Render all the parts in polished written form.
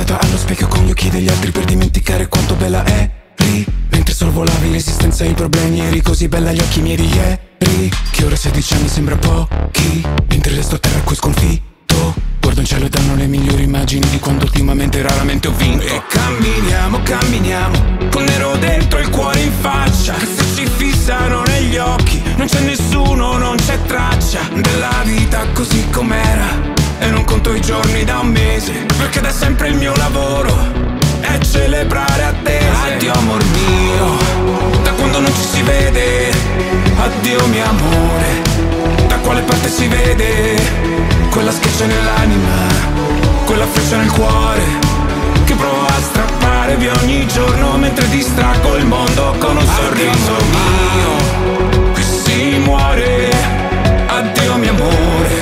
guardata allo specchio con gli occhi degli altri per dimenticare quanto bella eri. Mentre sorvolavi l'esistenza e i problemi, eri così bella agli occhi miei di ieri. Che ora 16 anni sembra pochi, mentre resto a terra qui sconfitto. Guardo in cielo e danno le migliori immagini di quando ultimamente raramente ho vinto. E camminiamo, camminiamo, con nero dentro e il cuore in faccia, che se ci fissano negli occhi non c'è nessuno, non c'è traccia della vita così com'era. E non conto i giorni da un mese, perché da sempre il mio lavoro è celebrare attese. Addio amor mio, da quando non ci si vede. Addio mio amore, da quale parte si vede quella schiaccia nell'anima, quella freccia nel cuore, che provo a strappare via ogni giorno mentre distraggo il mondo con un sorriso mio. Qui si muore. Addio mio amore,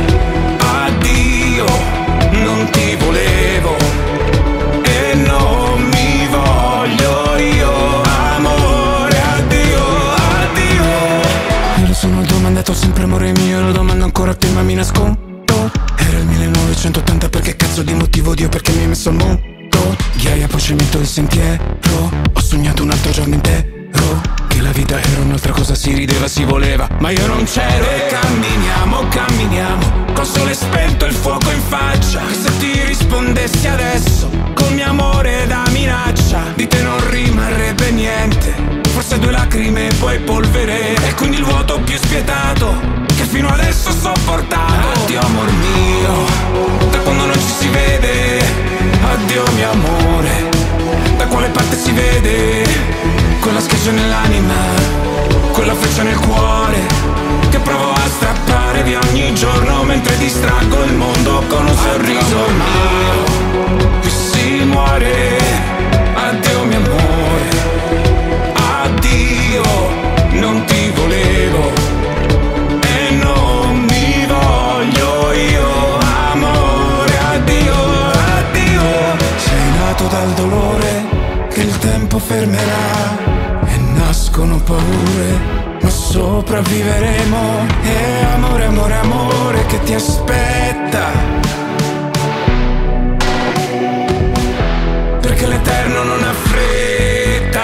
addio, non ti volevo e non mi voglio io. Amore, addio, addio. Io lo sono domandato sempre amore mio, lo domando ancora a te ma mi nascondo. Era il 1980, perché cazzo di motivo Dio perché mi hai messo al mondo? Ghiaia poi cemento il sentiero, ho sognato un altro giorno intero, che la vita era un'altra cosa, si rideva, si voleva, ma io non c'ero. E camminiamo, camminiamo, col sole spento e il fuoco in faccia, che se ti rispondessi adesso col mio amore da minaccia, di te non rimarrebbe niente, forse 2 lacrime e poi polvere, e quindi il vuoto più spietato che fino adesso ho sopportato. Addio amor mio, da quando non ci si vede. Addio mio amore, da quale parte si vede quella schiaccia nell'anima, quella freccia nel cuore, che provo a strappare via ogni giorno mentre distraggo il mondo con un sorriso mio. Qui si muore. Addio mio amore, addio, non ti volevo e non mi voglio io. Amore, addio, addio. Sei nato dal dolore che il tempo fermerà e nascono paure, ma sopravviveremo. E amore, amore, amore che ti aspetta, perché l'eterno non ha fretta.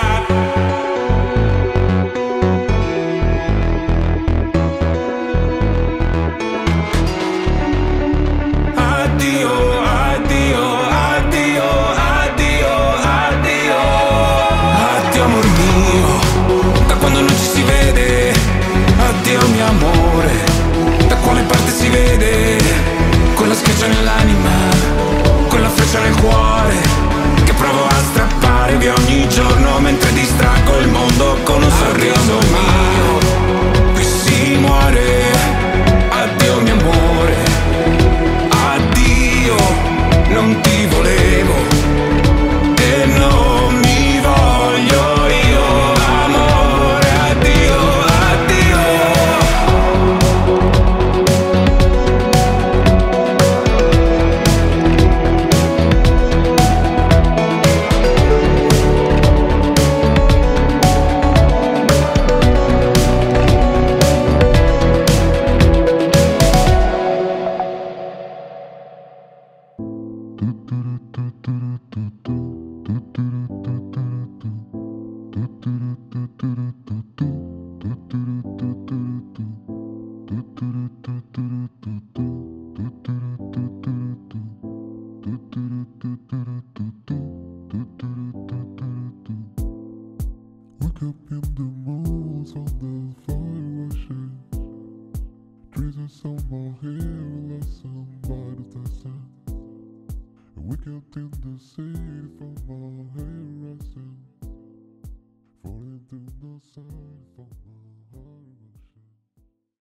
Addio, addio, addio, addio, addio. Addio amor mio, da quando non ci si vede. Addio mio amore, da quale parte si vede quella schiaccia nell'anima, quella freccia nel cuore, che provo a strappare via ogni giorno mentre distraggo il mondo con un sorriso mio. Qui si muore. Addio mio amore, addio, non ti volevo e non mi voglio io. Amore, addio, addio. Wake up in the moons on the fire rushing. Trees on my hair, lesson by the desert. Wake up in the city from my hair rising. Falling to the side from my